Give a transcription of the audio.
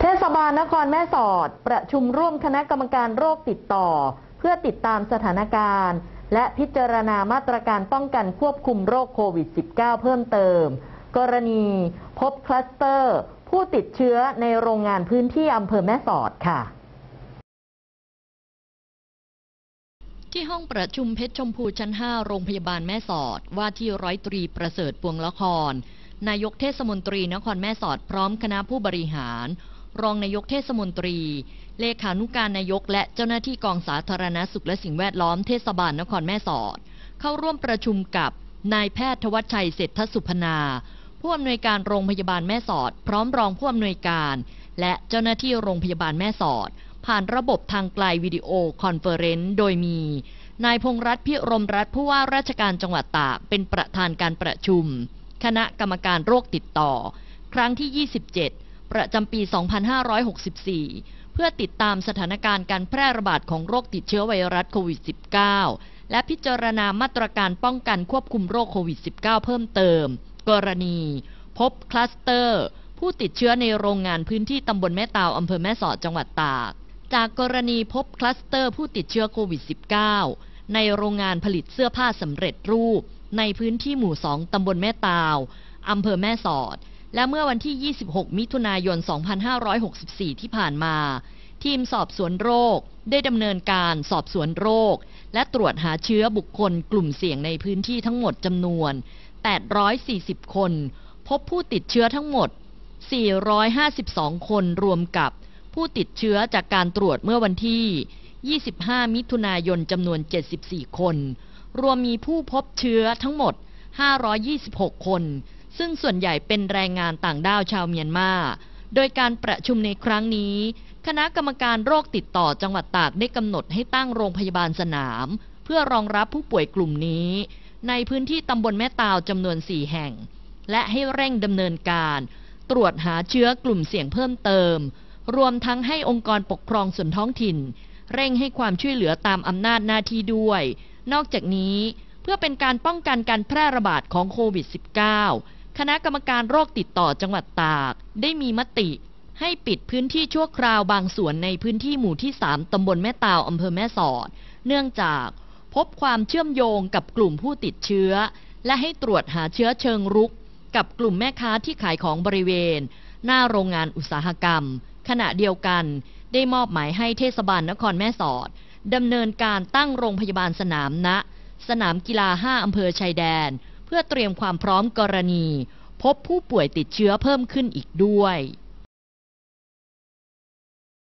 เทศบาลนครแม่สอดประชุมร่วมคณะกรรมการโรคติดต่อเพื่อติดตามสถานการณ์และพิจารณามาตรการป้องกันควบคุมโรคโควิด -19 เพิ่มเติมกรณีพบคลัสเตอร์ผู้ติดเชื้อในโรงงานพื้นที่อำเภอแม่สอดค่ะที่ห้องประชุมเพชรชมพูชั้น 5 โรงพยาบาลแม่สอดว่าที่ร้อยตรีประเสริฐปวงละครนายกเทศมนตรีนครแม่สอดพร้อมคณะผู้บริหารรองนายกเทศมนตรีเลขานุการนายกและเจ้าหน้าที่กองสาธารณสุขและสิ่งแวดล้อมเทศบาลนครแม่สอดเข้าร่วมประชุมกับนายแพทย์ทวัชชัยเศรษฐสุพนาผู้อำนวยการโรงพยาบาลแม่สอดพร้อมรองผู้อำนวยการและเจ้าหน้าที่โรงพยาบาลแม่สอดผ่านระบบทางไกลวิดีโอคอนเฟอเรนซ์โดยมีนายพงษ์รัตน์พิรมรัตน์ผู้ว่าราชการจังหวัดตากเป็นประธานการประชุมคณะกรรมการโรคติดต่อครั้งที่ 27 ประจำปี 2564 เพื่อติดตามสถานการณ์การแพร่ระบาดของโรคติดเชื้อไวรัสโควิด -19 และพิจารณามาตรการป้องกันควบคุมโรคโควิด -19 เพิ่มเติมกรณีพบคลัสเตอร์ผู้ติดเชื้อในโรงงานพื้นที่ตำบลแม่ตาวอำเภอแม่สอดจังหวัดตากจากกรณีพบคลัสเตอร์ผู้ติดเชื้อโควิด -19 ในโรงงานผลิตเสื้อผ้าสำเร็จรูปในพื้นที่หมู่ 2 ตำบลแม่ตาวอำเภอแม่สอดและเมื่อวันที่ 26 มิถุนายน 2564 ที่ผ่านมาทีมสอบสวนโรคได้ดำเนินการสอบสวนโรคและตรวจหาเชื้อบุคคลกลุ่มเสี่ยงในพื้นที่ทั้งหมดจำนวน 840 คนพบผู้ติดเชื้อทั้งหมด 452 คนรวมกับผู้ติดเชื้อจากการตรวจเมื่อวันที่ 25 มิถุนายนจำนวน 74 คนรวมมีผู้พบเชื้อทั้งหมด 526 คนซึ่งส่วนใหญ่เป็นแรงงานต่างด้าวชาวเมียนมาโดยการประชุมในครั้งนี้คณะกรรมการโรคติดต่อจังหวัดตากได้กำหนดให้ตั้งโรงพยาบาลสนามเพื่อรองรับผู้ป่วยกลุ่มนี้ในพื้นที่ตำบลแม่ตาวจำนวน 4 แห่งและให้เร่งดำเนินการตรวจหาเชื้อกลุ่มเสี่ยงเพิ่มเติมรวมทั้งให้องค์กรปกครองส่วนท้องถิ่นเร่งให้ความช่วยเหลือตามอำนาจหน้าที่ด้วยนอกจากนี้เพื่อเป็นการป้องกันการแพร่ระบาดของโควิด -19 คณะกรรมการโรคติดต่อจังหวัดตากได้มีมติให้ปิดพื้นที่ชั่วคราวบางส่วนในพื้นที่หมู่ที่ 3 ตำบลแม่ตาวอำเภอแม่สอดเนื่องจากพบความเชื่อมโยงกับกลุ่มผู้ติดเชื้อและให้ตรวจหาเชื้อเชิงรุกกับกลุ่มแม่ค้าที่ขายของบริเวณหน้าโรงงานอุตสาหกรรมขณะเดียวกันได้มอบหมายให้เทศบาลนครแม่สอดดำเนินการตั้งโรงพยาบาลสนามณสนามกีฬา 5 อำเภอชายแดนเพื่อเตรียมความพร้อมกรณีพบผู้ป่วยติดเชื้อเพิ่มขึ้นอีกด้วย